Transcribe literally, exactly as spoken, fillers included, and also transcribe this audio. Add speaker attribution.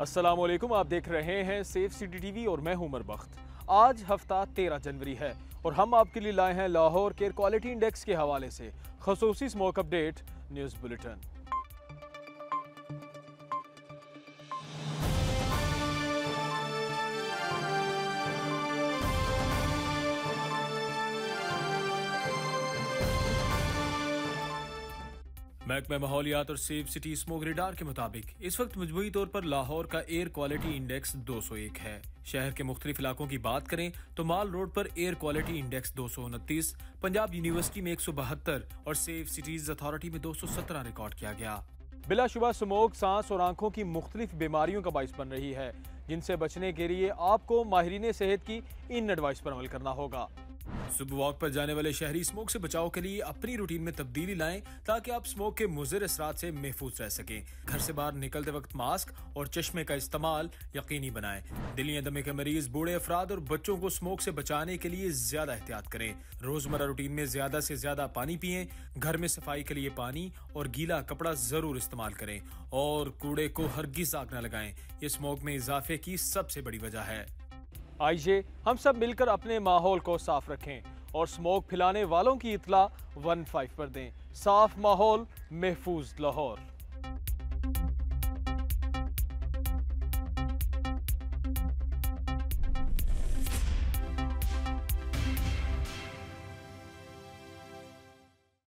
Speaker 1: अस्सलामुअलैकुम, आप देख रहे हैं सेफ सिटी टीवी और मैं हूं उमर बख्त। आज हफ्ता तेरह जनवरी है और हम आपके लिए लाए हैं लाहौर के एयर क्वालिटी इंडेक्स के हवाले से खसूसी स्मोक अपडेट न्यूज़ बुलेटिन। महकमा माहौलियात और सेफ सिटी स्मोक रेडार के मुताबिक इस वक्त मजमूई तौर पर लाहौर का एयर क्वालिटी इंडेक्स दो सौ एक है। शहर के मुख्तलिफ इलाकों की बात करें तो माल रोड पर एयर क्वालिटी इंडेक्स दो सौ उनतीस, पंजाब यूनिवर्सिटी में एक सौ बहत्तर और सेफ सिटीज अथॉरिटी में दो सौ सत्रह रिकॉर्ड किया गया। बिलाशुबा स्मोक सांस और आंखों की मुख्तलिफ बीमारियों का बाइस बन रही है, जिनसे बचने के लिए आपको माहिरीन सेहत की इन एडवाइस पर अमल करना होगा। सुबह वॉक पर जाने वाले शहरी स्मोक से बचाव के लिए अपनी रूटीन में तब्दीली लाएं ताकि आप स्मोक के मुज़िर असरात से महफूज रह सकें। घर से बाहर निकलते वक्त मास्क और चश्मे का इस्तेमाल यकीनी बनाएं। दिल या दमे के मरीज, बूढ़े अफराद और बच्चों को स्मोक से बचाने के लिए ज्यादा एहतियात करें। रोजमर्रा रूटीन में ज्यादा से ज्यादा पानी पिएं। घर में सफाई के लिए पानी और गीला कपड़ा जरूर इस्तेमाल करें और कूड़े को हरगिज आग न लगाएं। ये स्मोक में इजाफे की सबसे बड़ी वजह है। आइए हम सब मिलकर अपने माहौल को साफ रखें और स्मोक फैलाने वालों की इत्तला वन फाइव पर दें। साफ माहौल, महफूज लाहौर।